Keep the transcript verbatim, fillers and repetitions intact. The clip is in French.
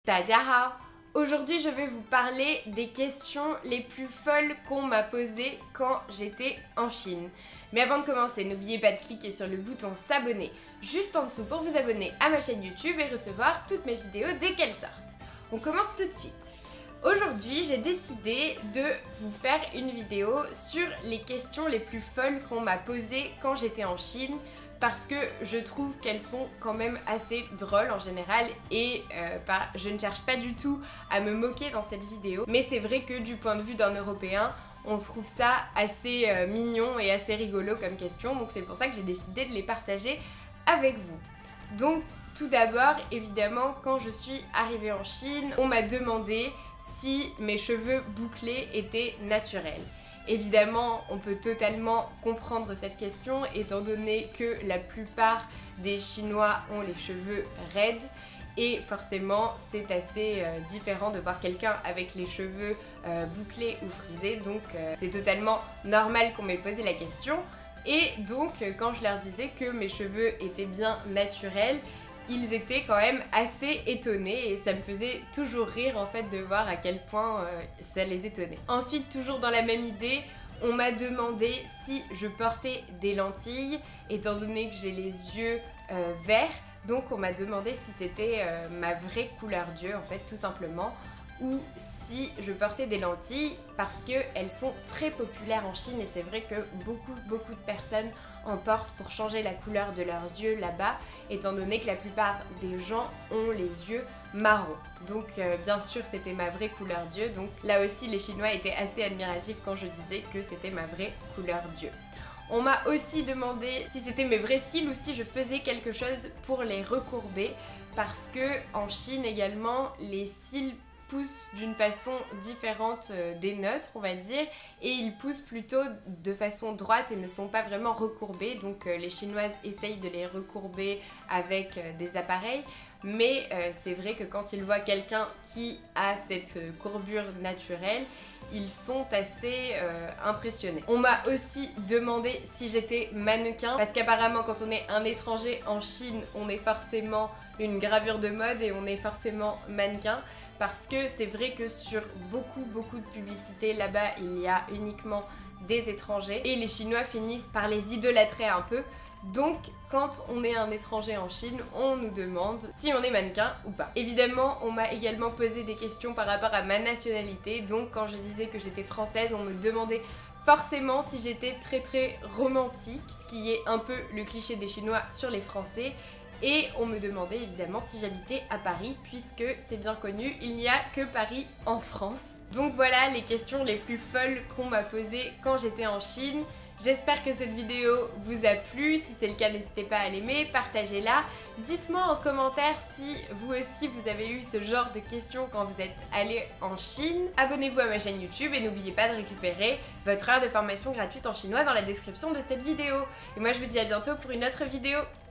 Dajiahao! Aujourd'hui, je vais vous parler des questions les plus folles qu'on m'a posées quand j'étais en Chine. Mais avant de commencer, n'oubliez pas de cliquer sur le bouton s'abonner juste en dessous pour vous abonner à ma chaîne YouTube et recevoir toutes mes vidéos dès qu'elles sortent. On commence tout de suite. Aujourd'hui, j'ai décidé de vous faire une vidéo sur les questions les plus folles qu'on m'a posées quand j'étais en Chine, parce que je trouve qu'elles sont quand même assez drôles en général et euh, pas, je ne cherche pas du tout à me moquer dans cette vidéo, mais c'est vrai que du point de vue d'un Européen, on trouve ça assez euh, mignon et assez rigolo comme question, donc c'est pour ça que j'ai décidé de les partager avec vous. Donc tout d'abord, évidemment, quand je suis arrivée en Chine, on m'a demandé si mes cheveux bouclés étaient naturels. Évidemment, on peut totalement comprendre cette question étant donné que la plupart des Chinois ont les cheveux raides et forcément c'est assez euh, différent de voir quelqu'un avec les cheveux euh, bouclés ou frisés, donc euh, c'est totalement normal qu'on m'ait posé la question. Et donc quand je leur disais que mes cheveux étaient bien naturels, ils étaient quand même assez étonnés et ça me faisait toujours rire en fait de voir à quel point euh, ça les étonnait. Ensuite, toujours dans la même idée, on m'a demandé si je portais des lentilles étant donné que j'ai les yeux euh, verts. Donc on m'a demandé si c'était euh, ma vraie couleur d'yeux en fait tout simplement, ou si je portais des lentilles parce qu'elles sont très populaires en Chine et c'est vrai que beaucoup beaucoup de personnes en portent pour changer la couleur de leurs yeux là-bas, étant donné que la plupart des gens ont les yeux marrons. Donc euh, bien sûr c'était ma vraie couleur d'yeux, donc là aussi les Chinois étaient assez admiratifs quand je disais que c'était ma vraie couleur d'yeux. On m'a aussi demandé si c'était mes vrais cils ou si je faisais quelque chose pour les recourber, parce que en Chine également les cils poussent d'une façon différente des nôtres, on va dire, et ils poussent plutôt de façon droite et ne sont pas vraiment recourbés, donc euh, les Chinoises essayent de les recourber avec euh, des appareils, mais euh, c'est vrai que quand ils voient quelqu'un qui a cette euh, courbure naturelle, ils sont assez euh, impressionnés. On m'a aussi demandé si j'étais mannequin, parce qu'apparemment quand on est un étranger en Chine, on est forcément une gravure de mode et on est forcément mannequin. Parce que c'est vrai que sur beaucoup beaucoup de publicités là-bas, il y a uniquement des étrangers et les Chinois finissent par les idolâtrer un peu. Donc quand on est un étranger en Chine, on nous demande si on est mannequin ou pas. Évidemment, on m'a également posé des questions par rapport à ma nationalité. Donc quand je disais que j'étais française, on me demandait forcément si j'étais très très romantique, ce qui est un peu le cliché des Chinois sur les Français. Et on me demandait évidemment si j'habitais à Paris, puisque c'est bien connu, il n'y a que Paris en France. Donc voilà les questions les plus folles qu'on m'a posées quand j'étais en Chine. J'espère que cette vidéo vous a plu, si c'est le cas n'hésitez pas à l'aimer, partagez-la. Dites-moi en commentaire si vous aussi vous avez eu ce genre de questions quand vous êtes allé en Chine. Abonnez-vous à ma chaîne YouTube et n'oubliez pas de récupérer votre heure de formation gratuite en chinois dans la description de cette vidéo. Et moi je vous dis à bientôt pour une autre vidéo.